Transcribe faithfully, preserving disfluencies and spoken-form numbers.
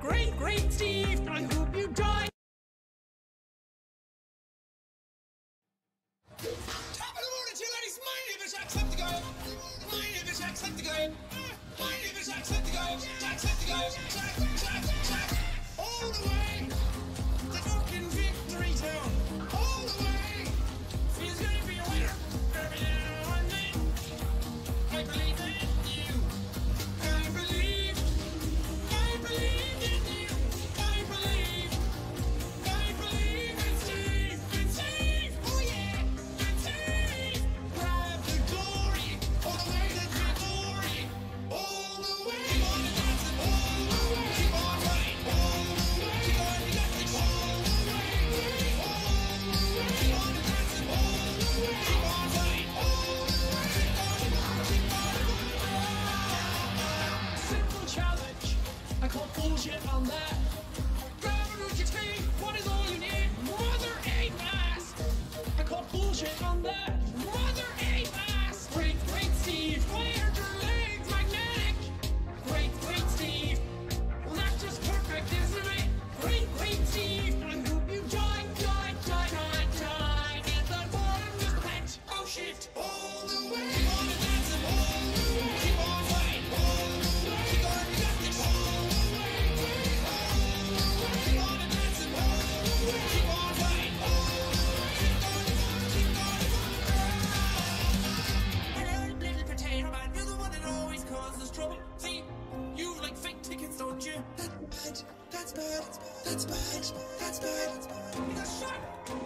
great, great Steve. I hope you die. Top of the morning to you, ladies. My name is JackSepticEye. My name is JackSepticEye. My name is JackSepticEye. JackSepticEye. Jack, Jack, Jack. All the way to fucking Victory Town. All the way. He's gonna be a winner every now and then. I believe in you. I believe. I believe in you. I believe. I believe in Steve. In Steve. Oh yeah. In Steve. Grab the glory. All the way to victory. All the way. Keep on dancing. All the way. Keep on fighting. All the way. Keep on dancing. All the way. All the way. Keep on dancing. All the way. Keep on fighting. All the way. Keep on, keep on. Simple challenge. I call bullshit on that. Grab a root your teeth. What is all you need? Mother eight mass. I call bullshit on that. Mother eight mass. Great, great Steve. Why aren't your legs magnetic? Great, great Steve. Well, that's just perfect, isn't it? Great, great Steve. I hope you die, die, die, die, die. And the bottomless pit. Oh shit. All the way. Keep on dancing. All the way. Keep on fighting. All the way. Keep on dancing. All the way. All the way. Keep on dancing. All the way. Keep on fighting. All the way. Keep on, keep on. Hello, little potato man. You're the one that always causes trouble. See, you like fake tickets, don't you? That's bad. That's bad. That's bad. That's bad. Shut